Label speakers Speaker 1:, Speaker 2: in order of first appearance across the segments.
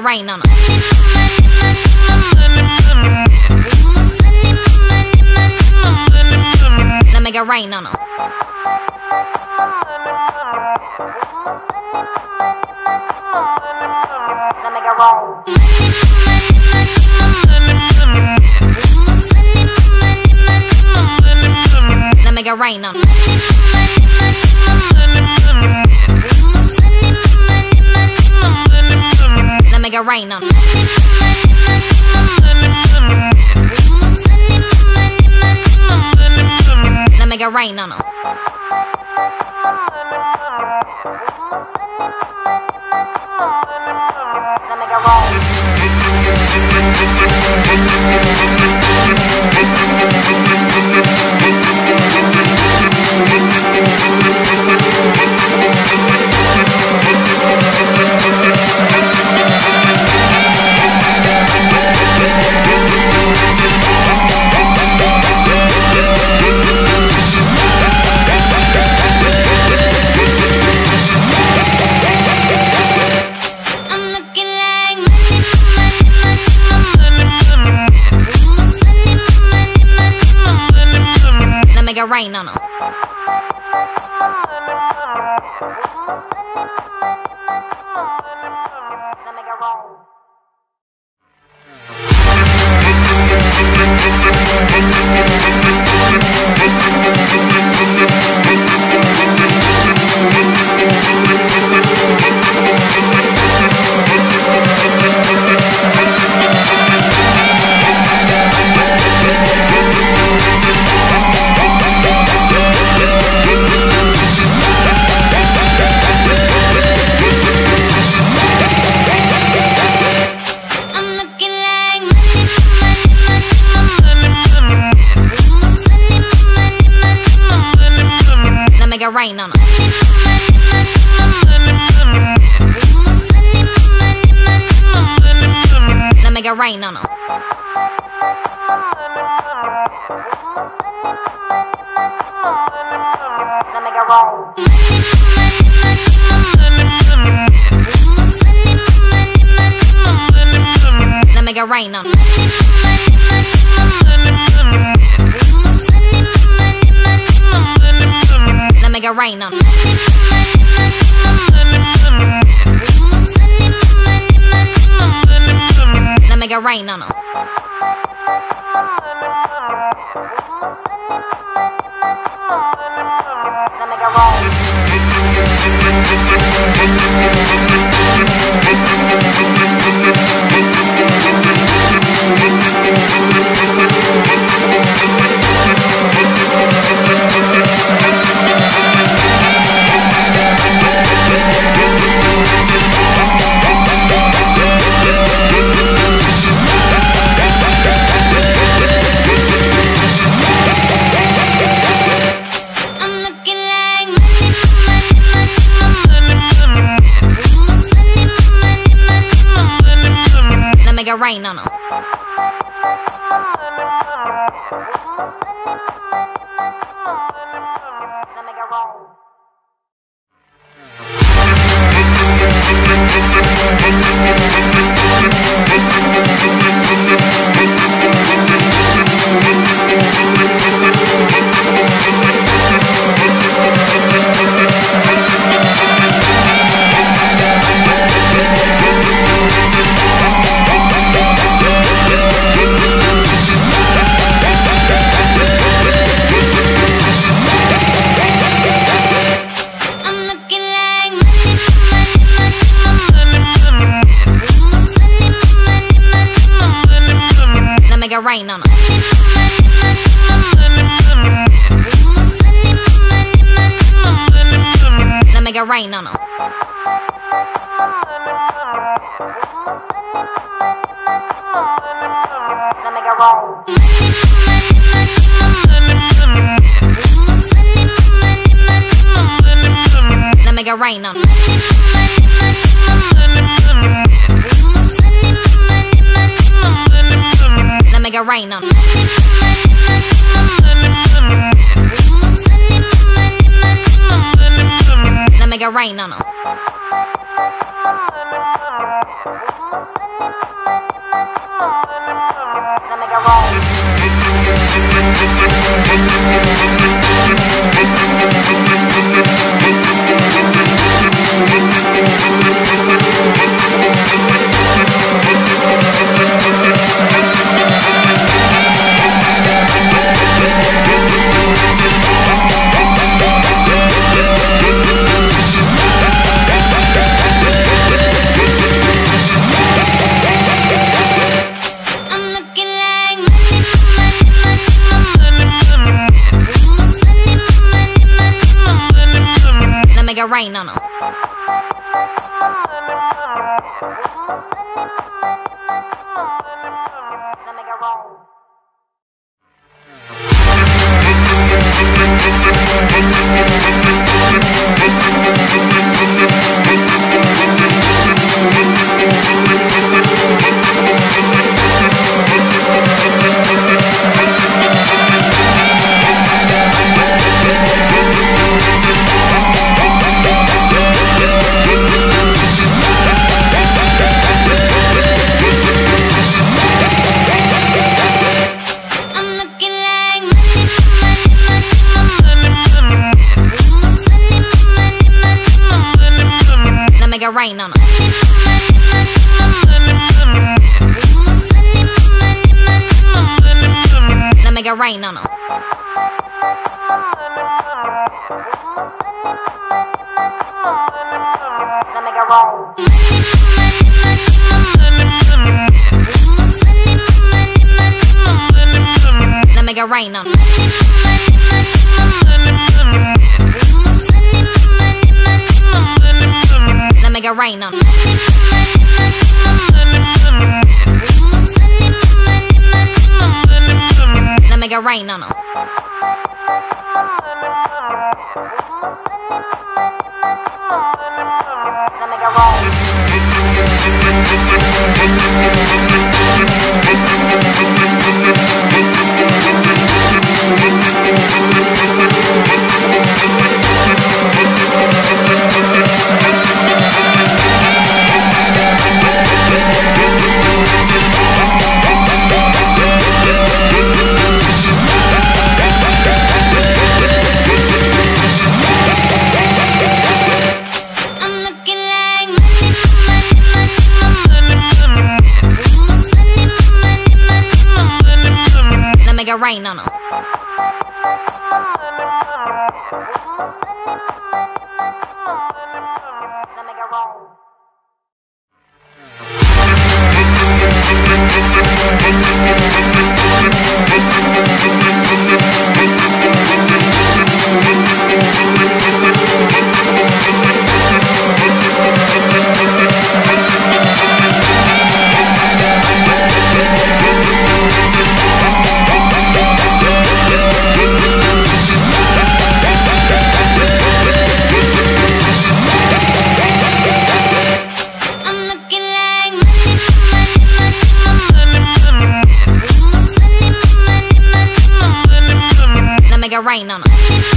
Speaker 1: rain on 'em. Now make it rain on 'em. Now make it roll. Now make it rain on 'em. Now make it rain on 'em. Now make it rain on 'em. Now make it roll. Make it rain on 'em. Now make it roll. Make it rain on 'em. Now make it rain on 'em. Now make it roll. Now make it rain on 'em. Now make it rain on 'em. Now make it rain on 'em. Now make it roll. Make it rain on 'em. Now make it roll. Make it rain on 'em. Now make it rain on 'em. Now make it roll. Now make it rain on 'em. Now make it rain on 'em. Now make it rain on 'em. it rain on 'em. Let me get rain. Make it rain on 'em. Let me get rain on 'em. Let me get rain. Let me get rain on 'em. Let me get rain on 'em. Let me get rain on 'em. Let me get rain. Make it rain on 'em. Let me get rain. Make it rain on 'em.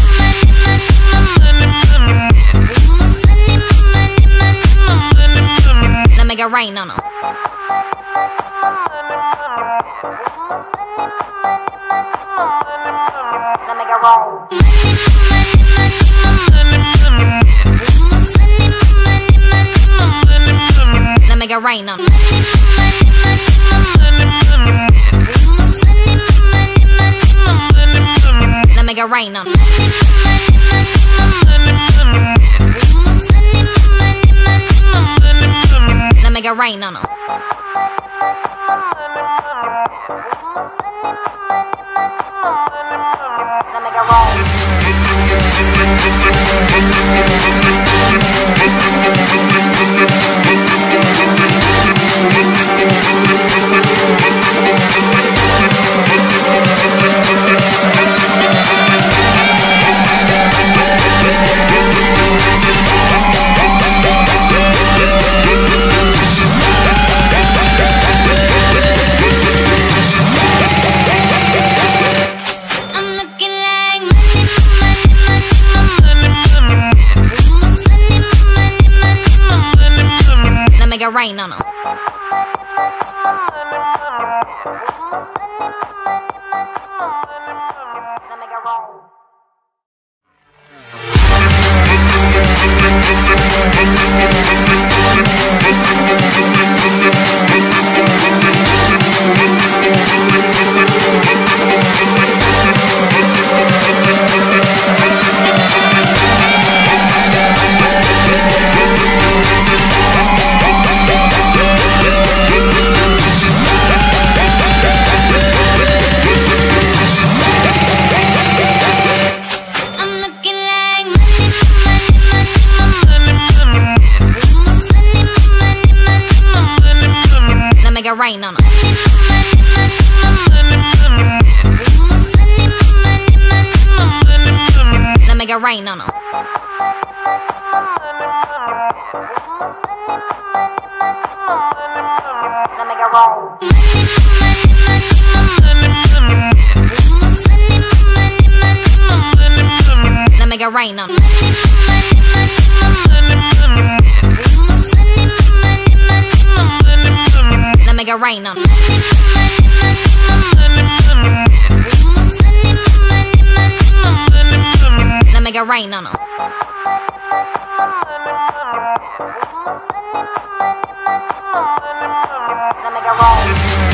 Speaker 1: Let me get rain on 'em. Let me get rain. Let me get rain on 'em. Let me get rain on 'em. Let me get rain on 'em. Let me get rain. Make it rain on 'em. Let me get rain. rain on 'em. Let me get rain on 'em. Let me get rain. Let me get rain on 'em. Let me get rain on 'em. Let me get rain on 'em. Let me get rain.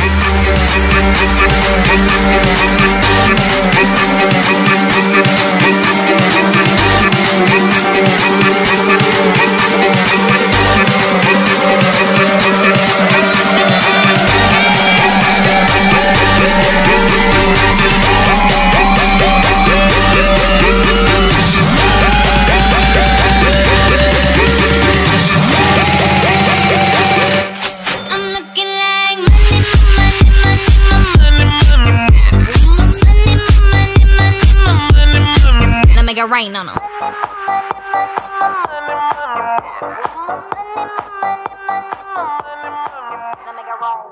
Speaker 1: Let me get rain on 'em. Let me get rain.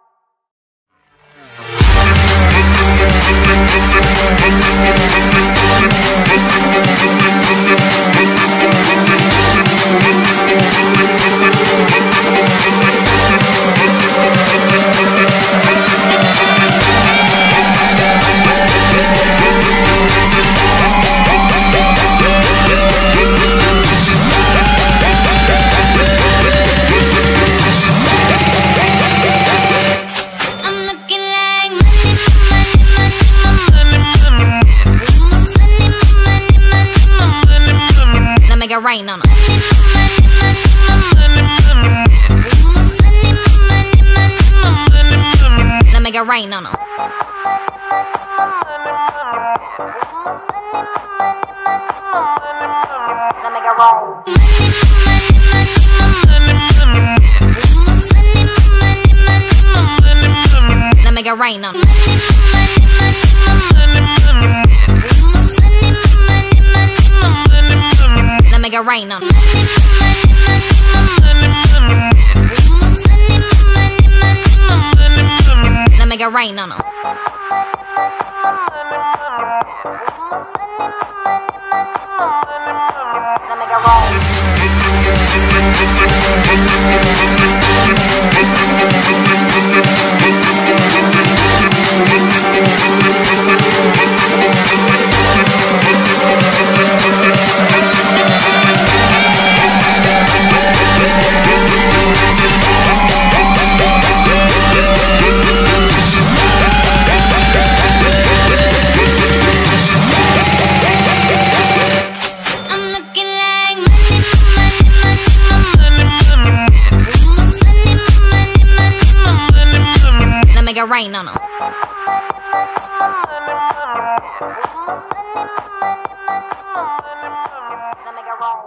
Speaker 1: Let me get rain on 'em. Let me get rain on 'em. Let me get rain. Let me get rain on 'em. Let me get rain on 'em. Let me get rain on 'em. Let me get rain. Let me get rain on 'em. Let me get rain.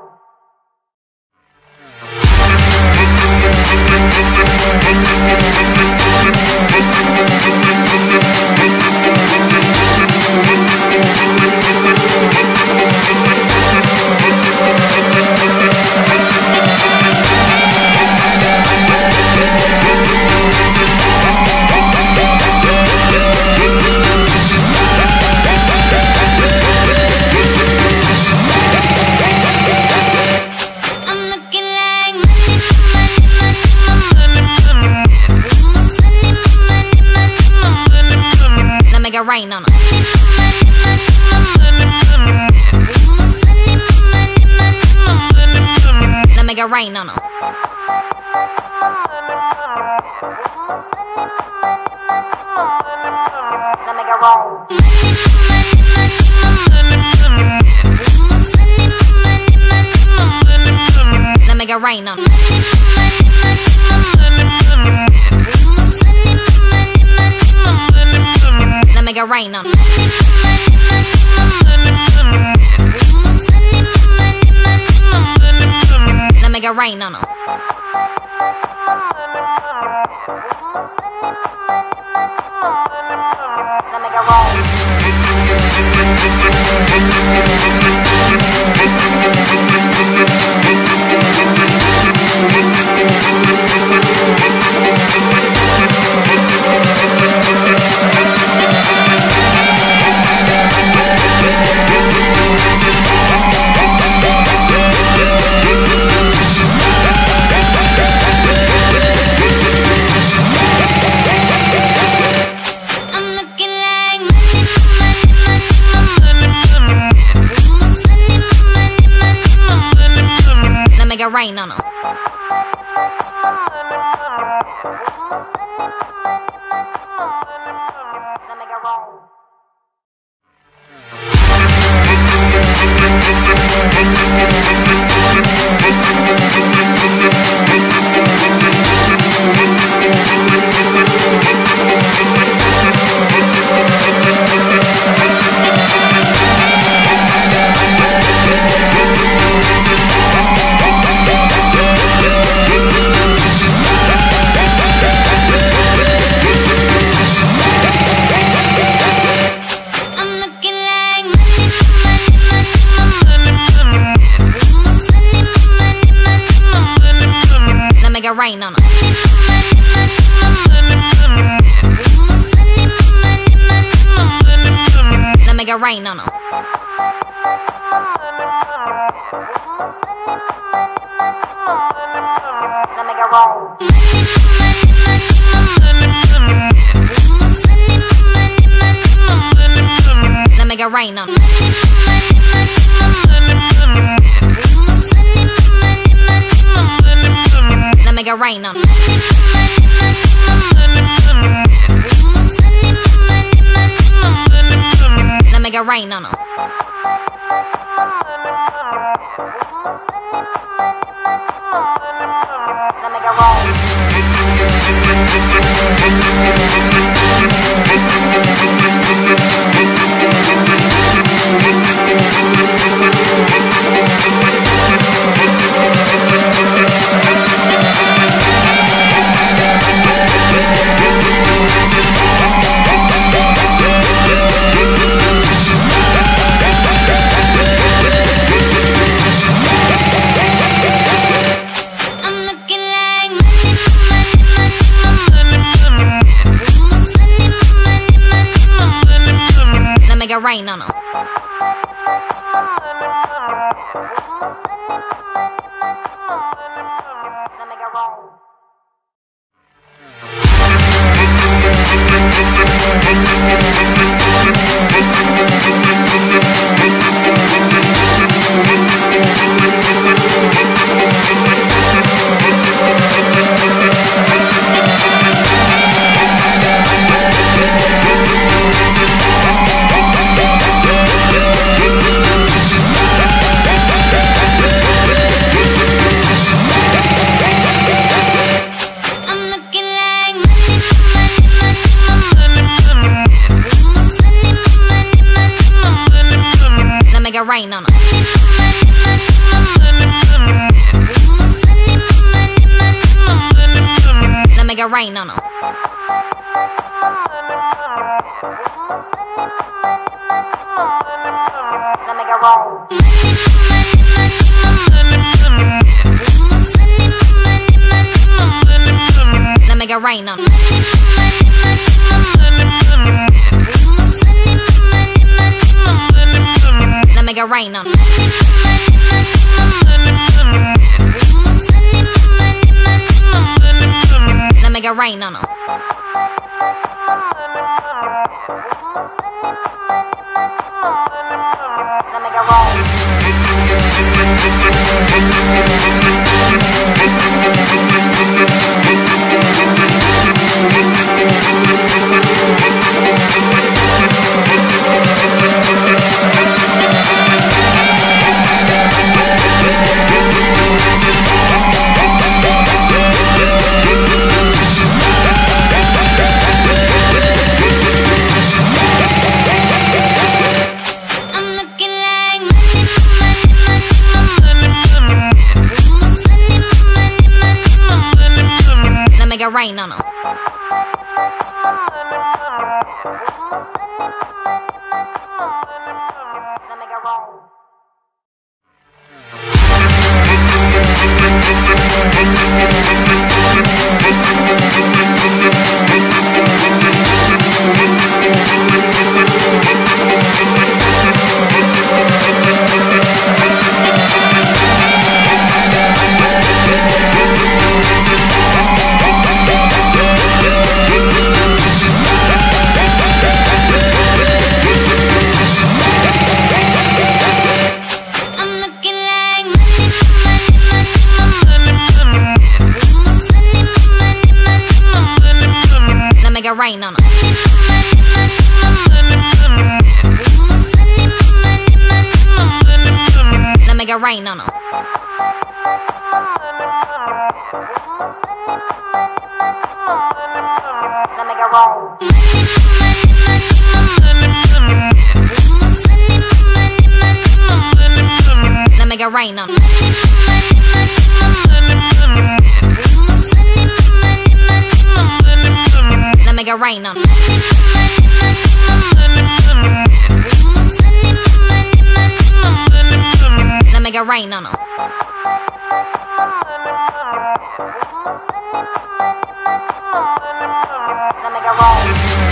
Speaker 1: Let me get rain on 'em. Let me get rain on 'em. Let me get rain. Let me get rain on 'em. Let me get rain on 'em. Let me get rain on 'em. rain on 'em. Let me get rain. Make it rain on 'em. Let me get rain on 'em. Let me get rain. Let me get rain on 'em. Let me get rain on 'em. Let me get rain on 'em. Let me get rain. Make it rain on 'em. Let me get rain. Make it rain on 'em. Let me get rain on 'em. Let me get rain. Let me get rain on 'em. Let me get rain on 'em. Let me get rain on 'em. Let me get rain. Make it rain on 'em. Let me get rain. rain on 'em. Let me get rain on 'em. Let me get roll. Let me get rain on 'em. Let me get rain on 'em. Let me get rain on 'em. Let me get roll.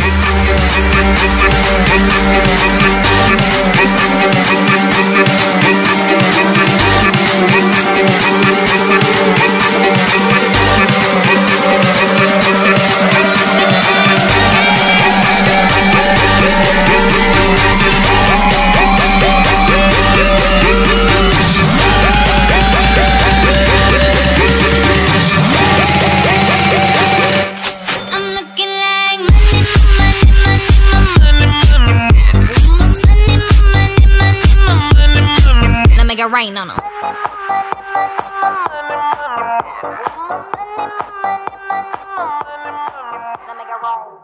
Speaker 1: Let me get rain on 'em. Let me get roll.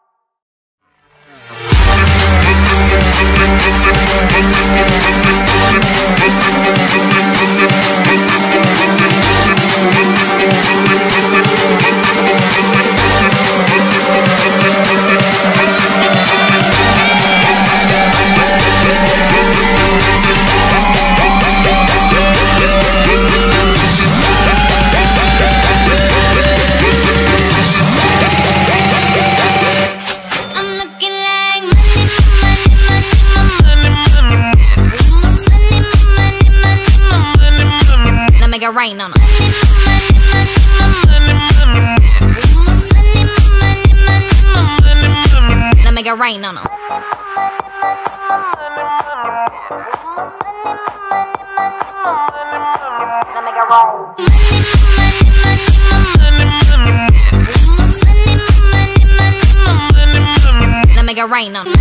Speaker 1: Let me get rain on 'em. Let me get rain on 'em. Let me get roll. Let me get rain on 'em.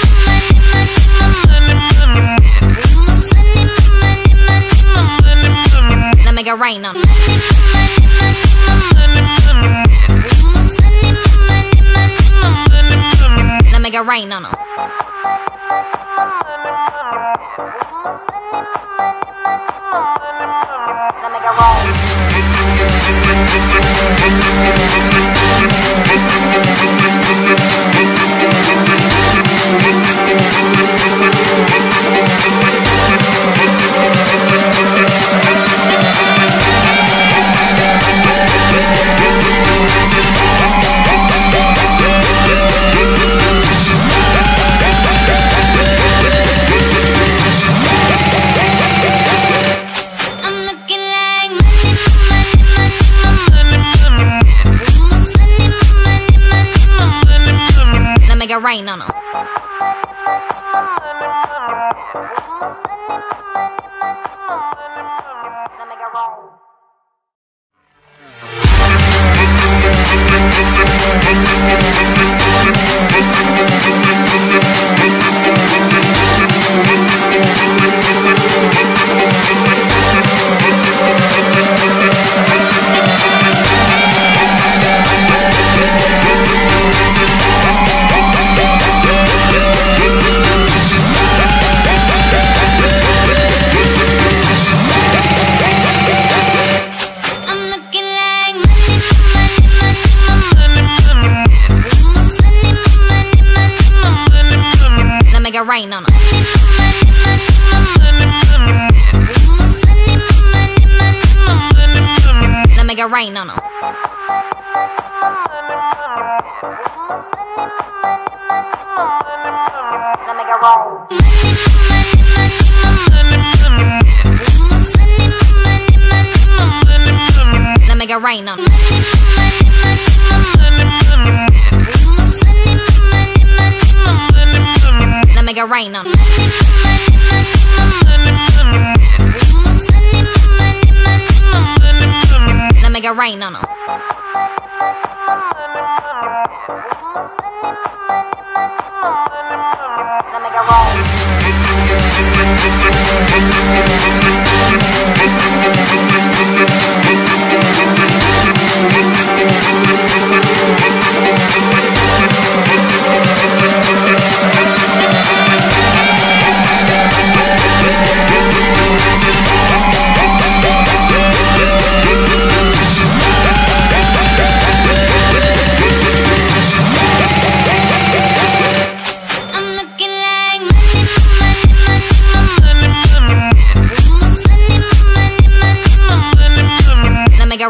Speaker 1: Let me get rain on 'em. Let me get rain on 'em. Let me get roll. Let me get rain on 'em. Let me get roll. Let me get rain on 'em. Let me get rain on 'em. Let me get roll. Let me get rain on 'em. Let me get rain on 'em. Let me get rain on 'em.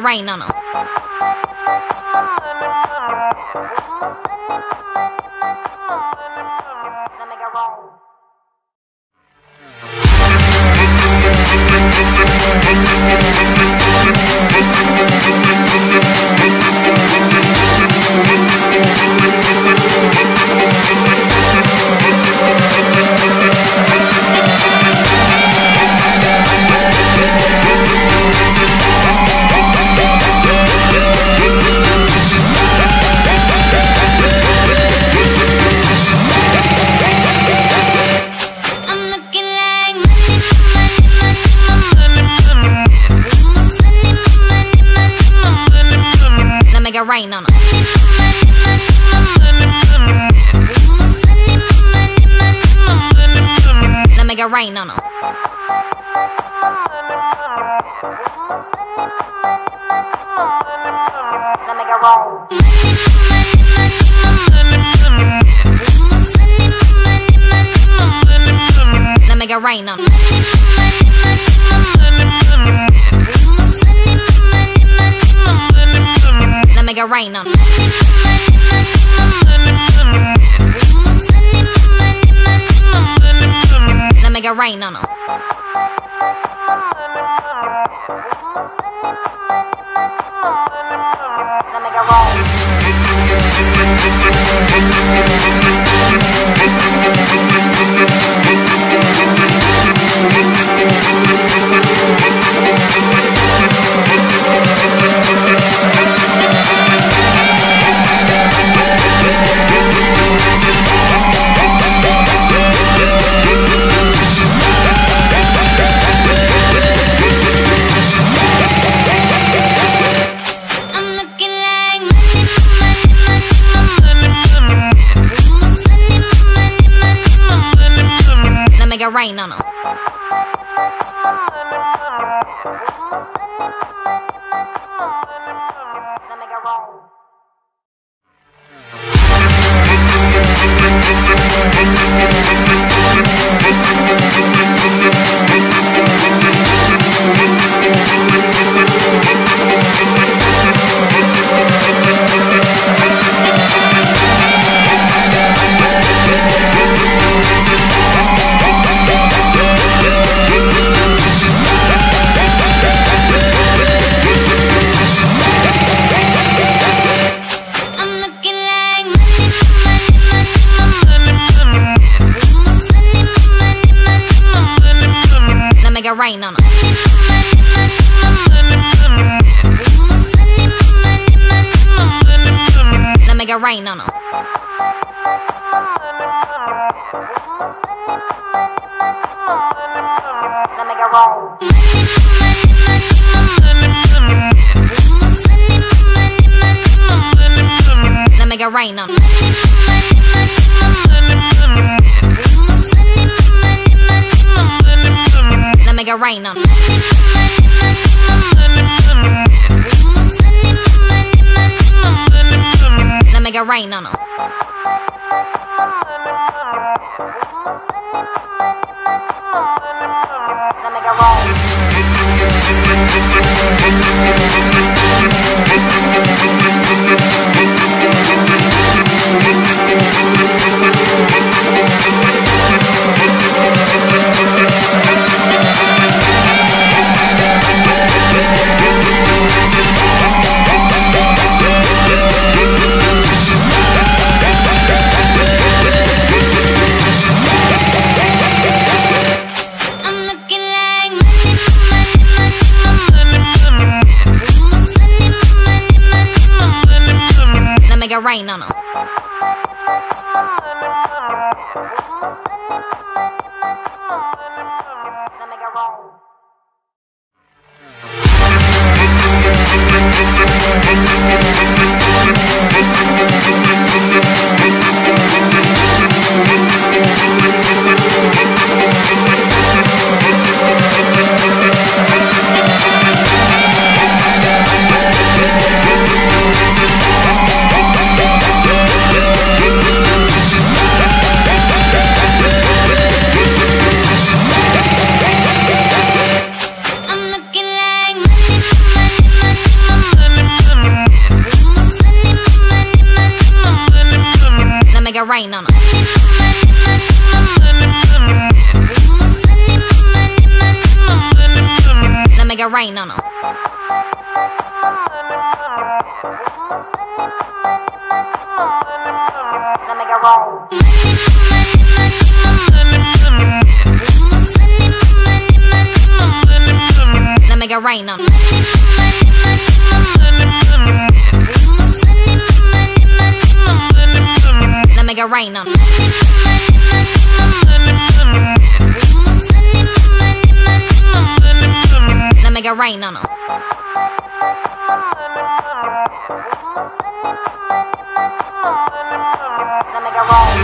Speaker 1: rain on 'em.
Speaker 2: Make it rain on 'em.
Speaker 1: Now make it rain on 'em. Now make it rain.
Speaker 2: Now make it rain on 'em.
Speaker 1: Now make it rain on 'em.
Speaker 2: Now make it rain on 'em.
Speaker 1: Now make it rain.
Speaker 2: Make it rain on 'em.
Speaker 1: Now make it rain.
Speaker 2: Make it rain on 'em. Now make it rain on 'em.
Speaker 1: Now make it rain.
Speaker 2: Now make it rain on 'em. Now make it rain on 'em. Now make it rain on 'em.
Speaker 1: Now make it rain.
Speaker 2: Make it rain on 'em.
Speaker 1: Now make it rain.
Speaker 2: it rain on 'em. Let me get rain on 'em.
Speaker 1: Let me get rain.
Speaker 2: Let me get rain on 'em. Let me get rain on 'em. Let me get rain on 'em.
Speaker 1: Let me get rain.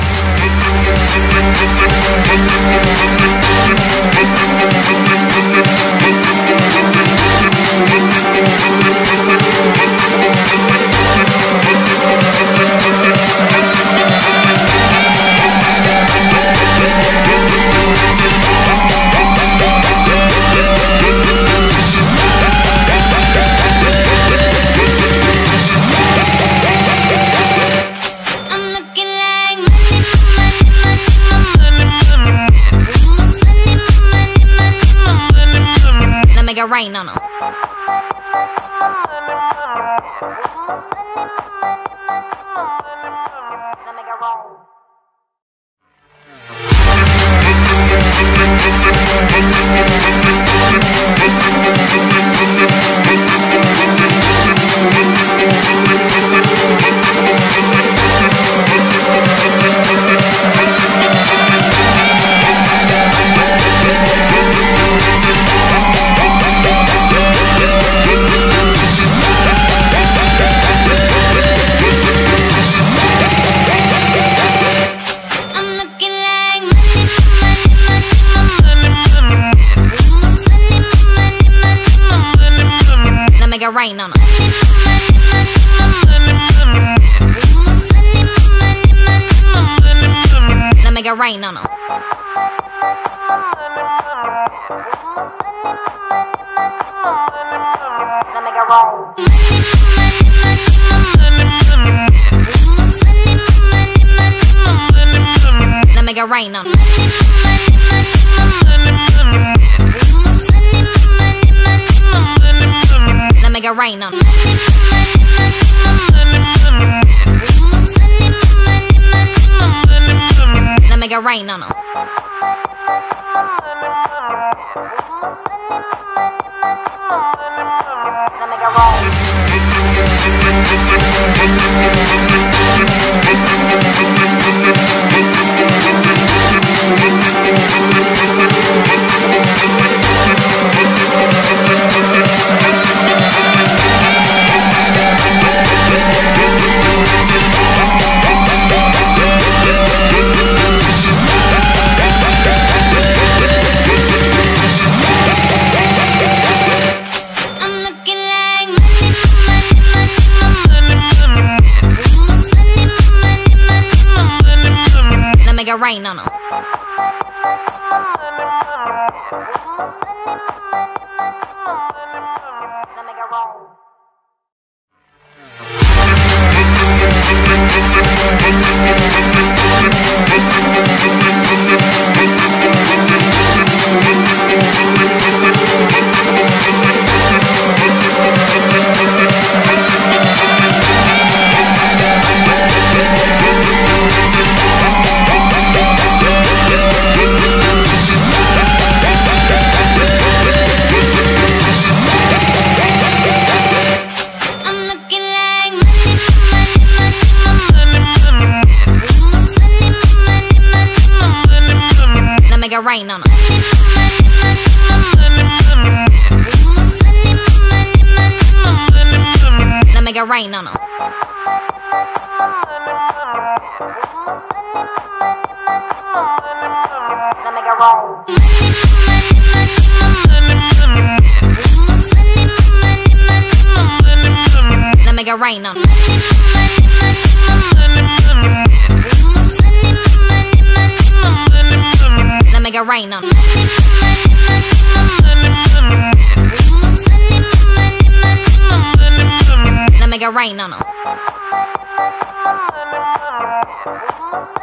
Speaker 2: Let me get rain on 'em.
Speaker 1: Let me get rain.
Speaker 2: Let me get rain on 'em. Let me get rain on 'em.
Speaker 1: Let me get rain.
Speaker 2: Let me get rain on 'em. Let me get rain on 'em. Let me get rain on 'em.
Speaker 1: Let me get rain.
Speaker 2: Let me get rain on 'em.
Speaker 1: Let me get rain.
Speaker 2: Let me get rain on 'em. Let me get rain on 'em.
Speaker 1: Let me get rain.
Speaker 2: Let me get rain on 'em. Let me get rain on 'em. Let me get rain on 'em.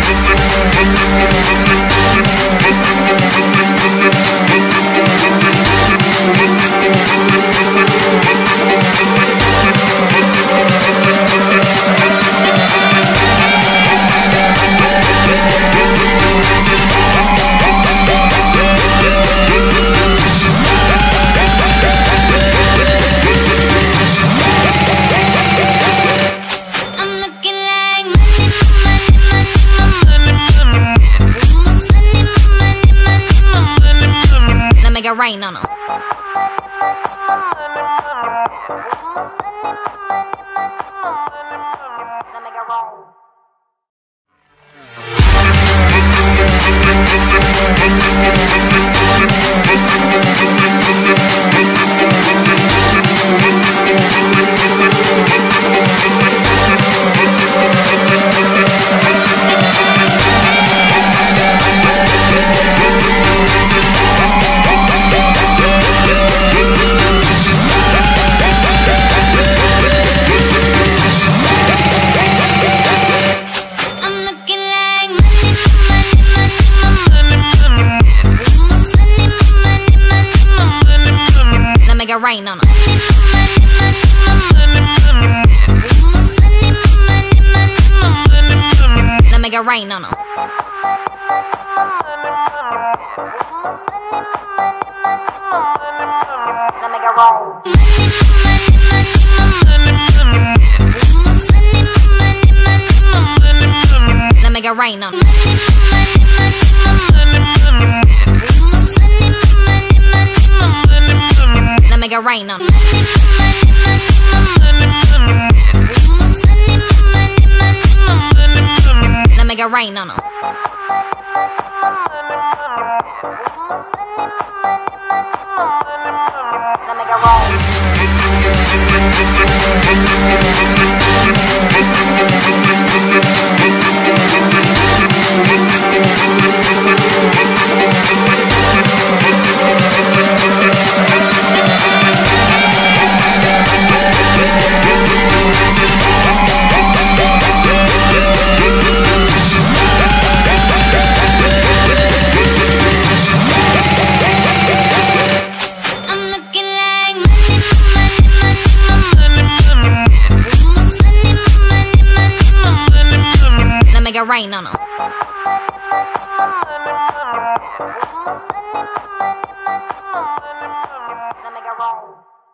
Speaker 2: Make it rain on 'em.
Speaker 1: Let me get right.
Speaker 2: Make it rain on 'em. Let me get rain on 'em.
Speaker 1: Let me get right.
Speaker 2: Let me get rain on 'em. Let me get rain on 'em. Let me get rain on 'em.
Speaker 1: Let me get right.
Speaker 2: Make it rain on 'em.
Speaker 1: Let me get right.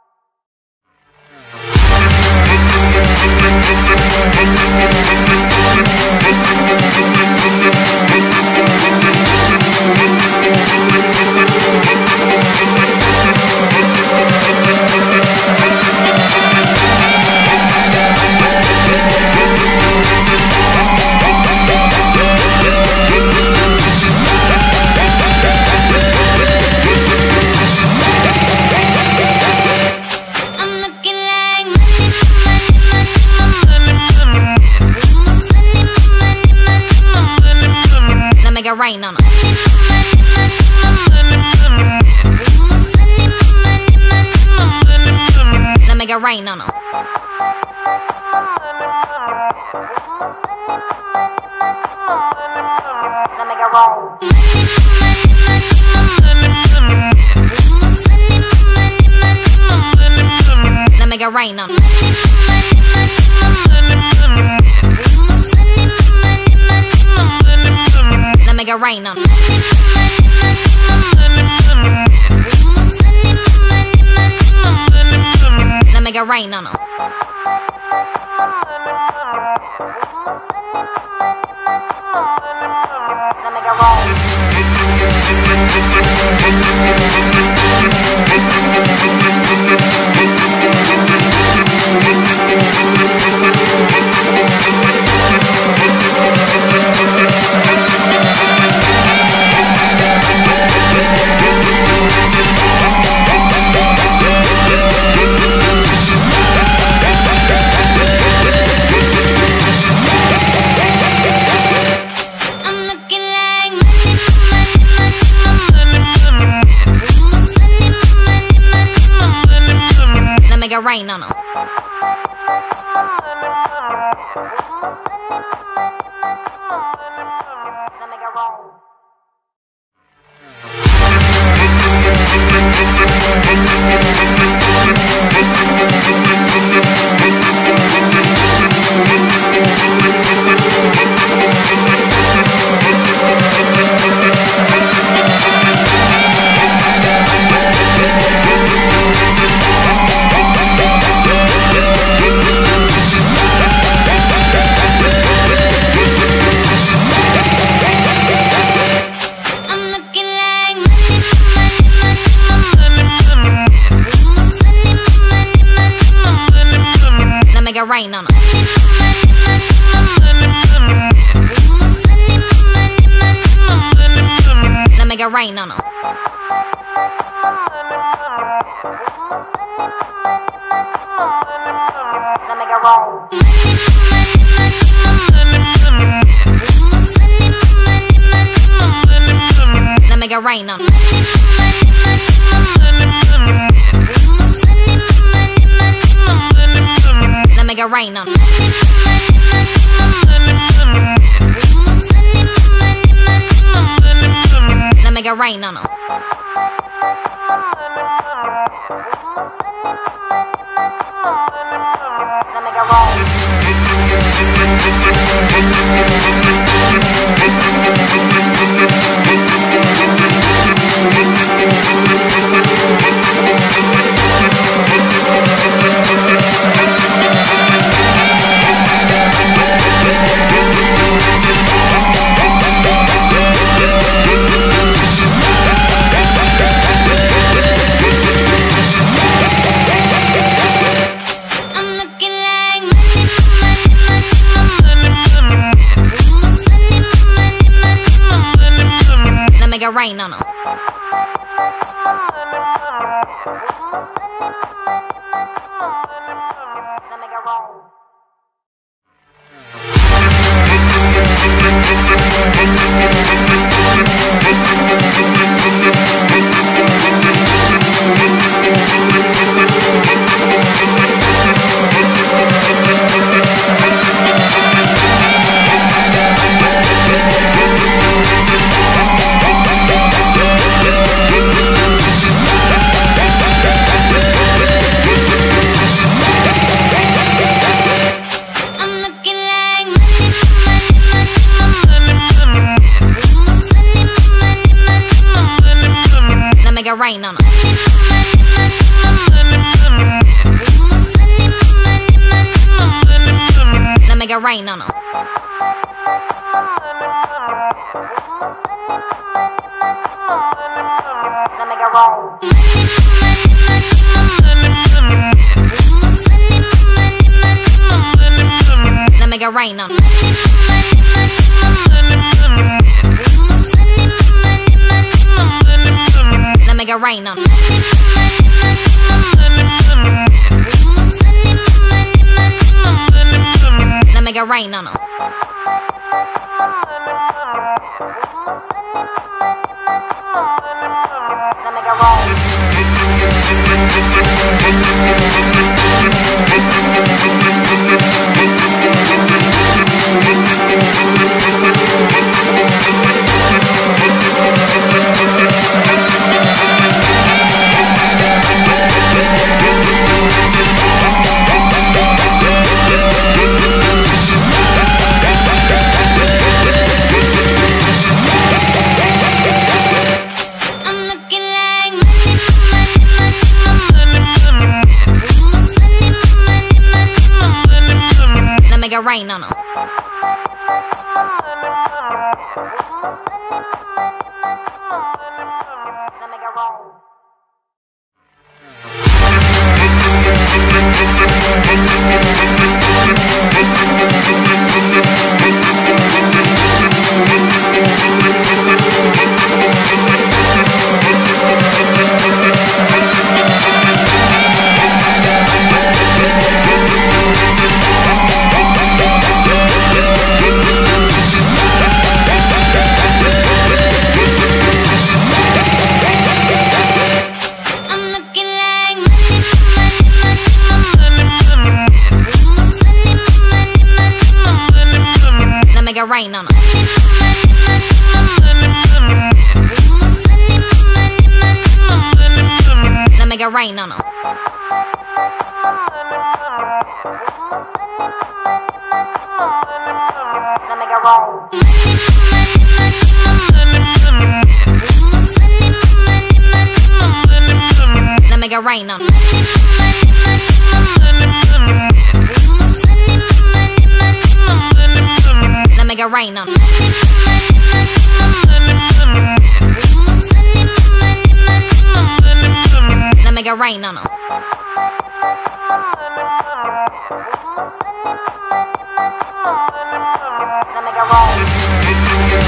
Speaker 2: Make it rain on 'em. Let me get rain on 'em.
Speaker 1: Let me get right.
Speaker 2: Let me get rain on 'em. Let me get rain on 'em. Let me get rain on 'em.
Speaker 1: Let me get right.
Speaker 2: Make it rain on 'em.
Speaker 1: rain.
Speaker 2: Make it rain on 'em. Now make it rain on 'em.
Speaker 1: Now make it rain.
Speaker 2: Now make it rain on 'em. Now make it rain on 'em. Now make it rain on 'em.
Speaker 1: Now make it rain.
Speaker 2: Make it rain on 'em.
Speaker 1: Now make it rain.
Speaker 2: Make it rain on 'em. Now make it rain on 'em.
Speaker 1: Now make it rain.
Speaker 2: Now make it rain on 'em. Now make it rain on 'em. Now make it rain on 'em.
Speaker 1: Now make it rain.
Speaker 2: Make it rain on 'em.
Speaker 1: Now make it rain.
Speaker 2: Make it rain on 'em. rain on 'em.
Speaker 1: Let me get right.
Speaker 2: Let me get rain on 'em. Let me get rain on 'em. Let me get rain on 'em.
Speaker 1: Let me get right.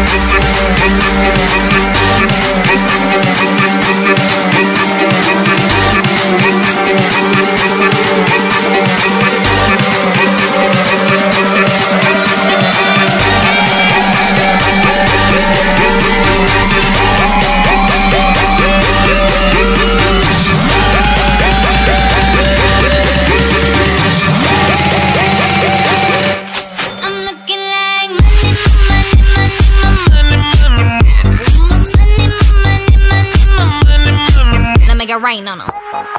Speaker 2: I'm looking like let me get rain on 'em.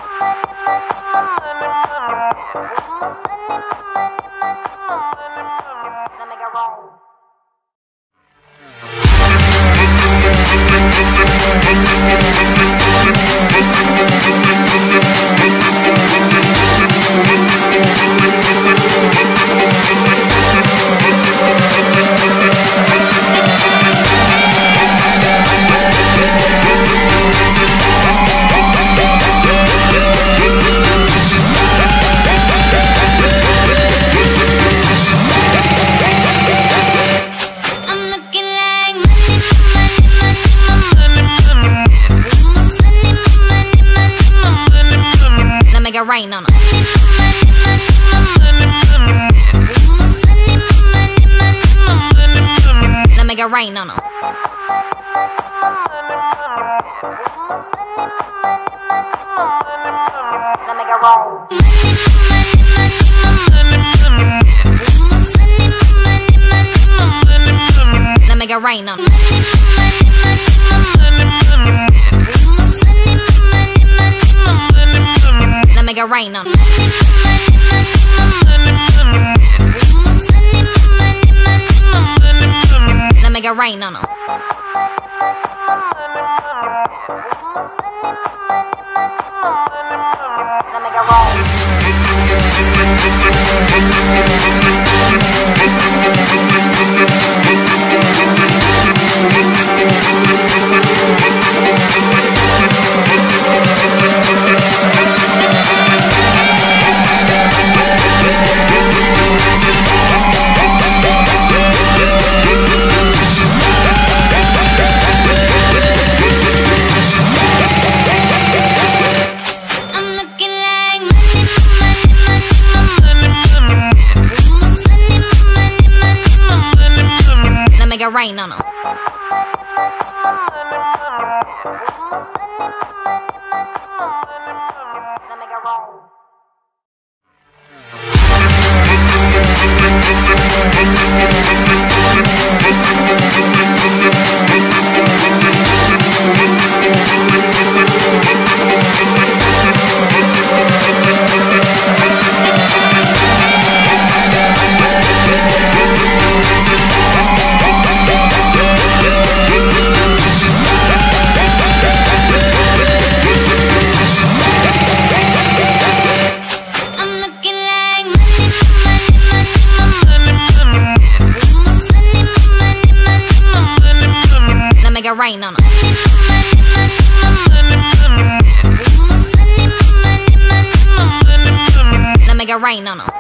Speaker 1: Let me get right.
Speaker 2: I'm looking like let me get rain on 'em. Let me get rain on 'em.
Speaker 1: Let me get right.
Speaker 2: Let me get rain on 'em. Let me get rain on 'em. Let me get rain on 'em.
Speaker 1: Let me get right.
Speaker 2: I'm looking like let me get rain on 'em.
Speaker 1: Let me get right.
Speaker 2: I'm looking like let me get rain on 'em. Let me get rain on 'em.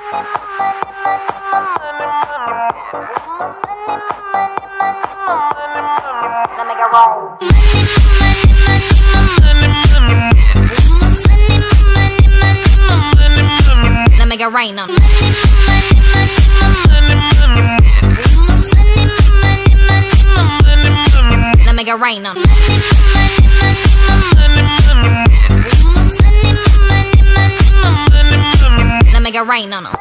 Speaker 1: Let me get right.
Speaker 2: Let me get rain on 'em. Let me get rain on 'em. Let me get rain on 'em.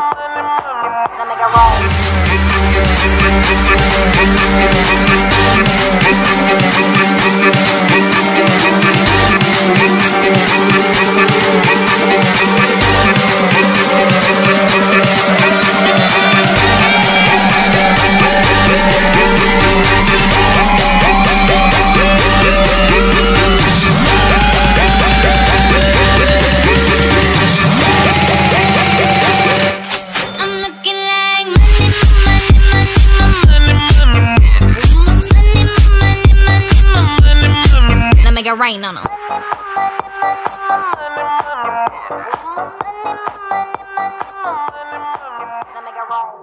Speaker 1: Let me get right.
Speaker 2: rain on 'em.
Speaker 1: Gonna make it rain.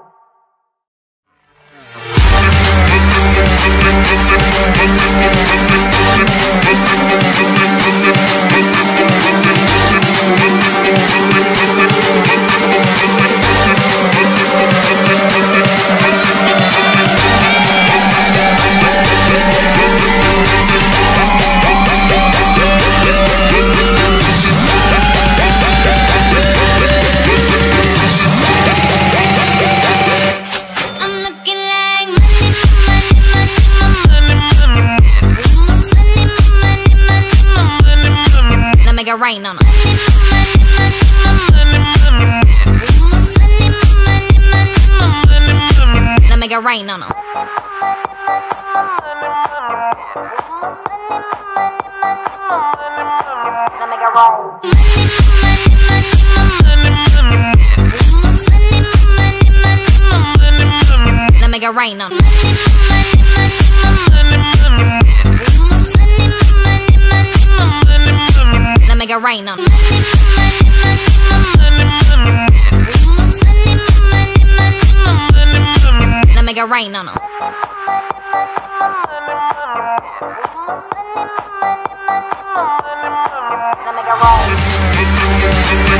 Speaker 2: Make it rain on 'em. Now make it rain on 'em.
Speaker 1: Gonna make it rain.
Speaker 2: Now make it rain on 'em. Now make it rain on 'em. Now make it rain on 'em.
Speaker 1: Gonna make it rain.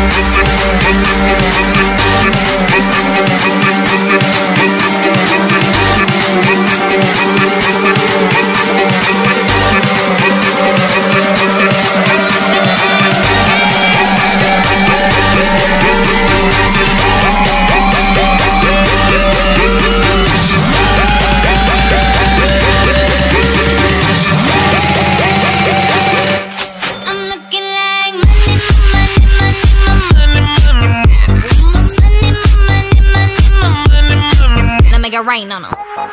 Speaker 2: Make it rain on 'em.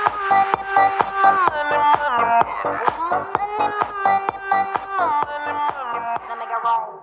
Speaker 1: Gonna make it rain.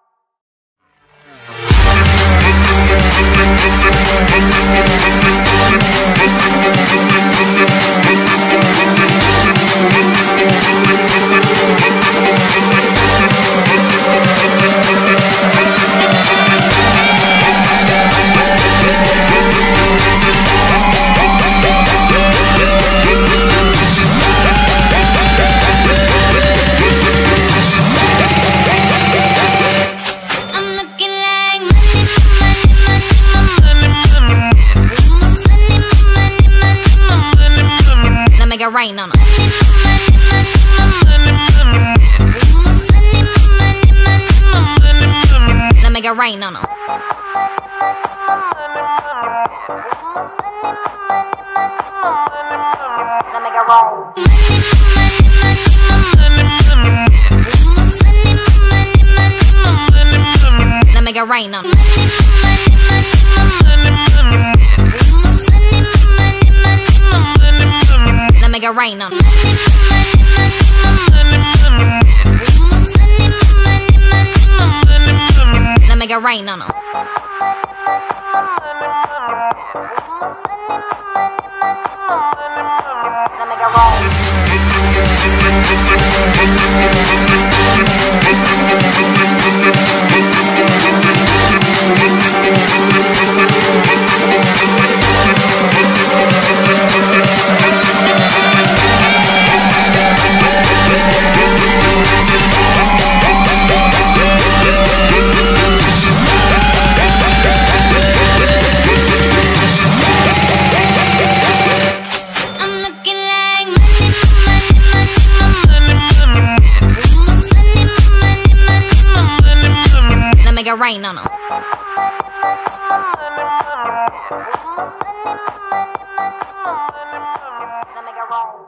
Speaker 2: Make it rain on 'em. Now make it rain on 'em.
Speaker 1: Gonna make it rain.
Speaker 2: Now make it rain on 'em. Now make it rain on 'em. Now make it rain on 'em.
Speaker 1: Gonna make it rain.
Speaker 2: Make it rain on 'em.
Speaker 1: Gonna make it rain.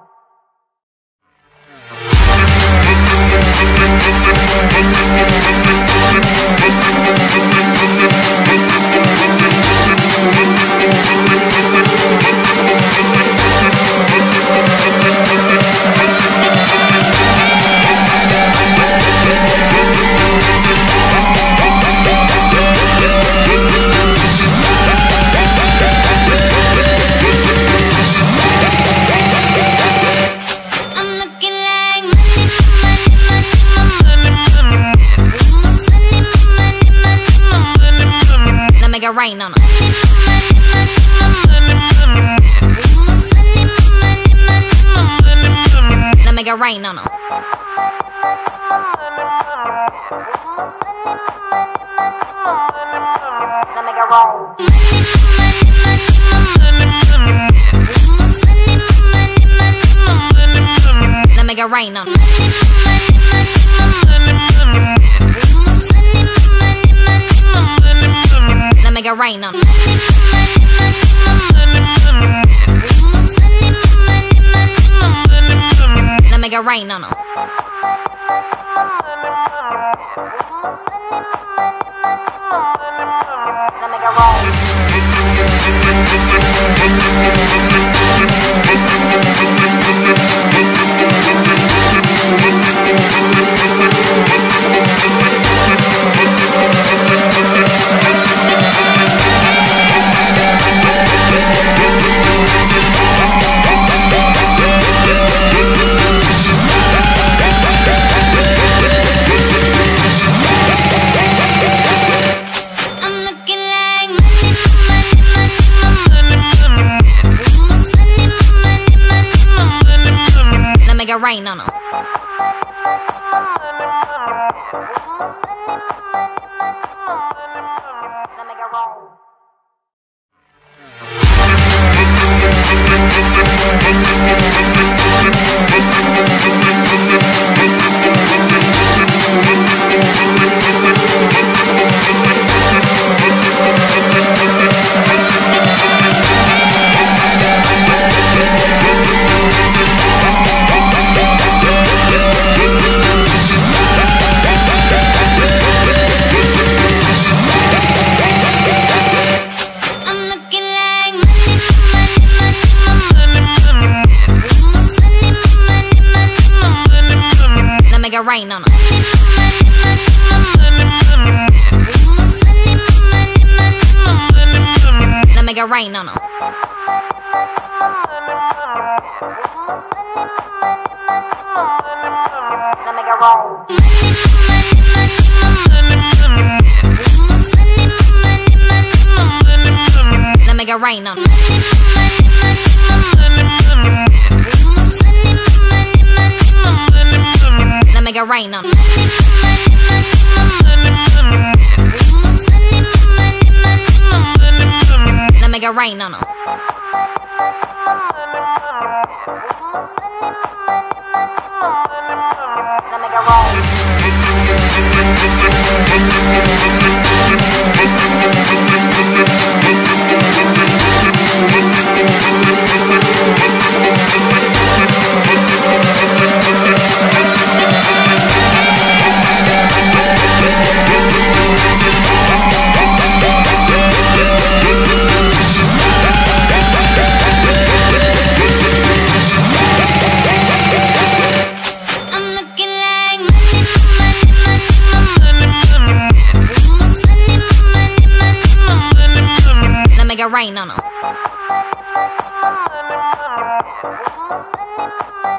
Speaker 2: Let me get rain on them.
Speaker 1: Let me get rain.
Speaker 2: Let me get rain on them. Let me get rain on them. Let me get rain on them.
Speaker 1: Let me get rain.
Speaker 2: I'm looking like let me get rain on them.
Speaker 1: Let me get rain.
Speaker 2: I'm looking like let me get rain on them. Let me get rain on them.
Speaker 1: Let me get rain.
Speaker 2: Let me get rain on them. Let me get rain on them. Let me get rain on them.
Speaker 1: Let me get rain.
Speaker 2: I'm looking like let me get rain on them.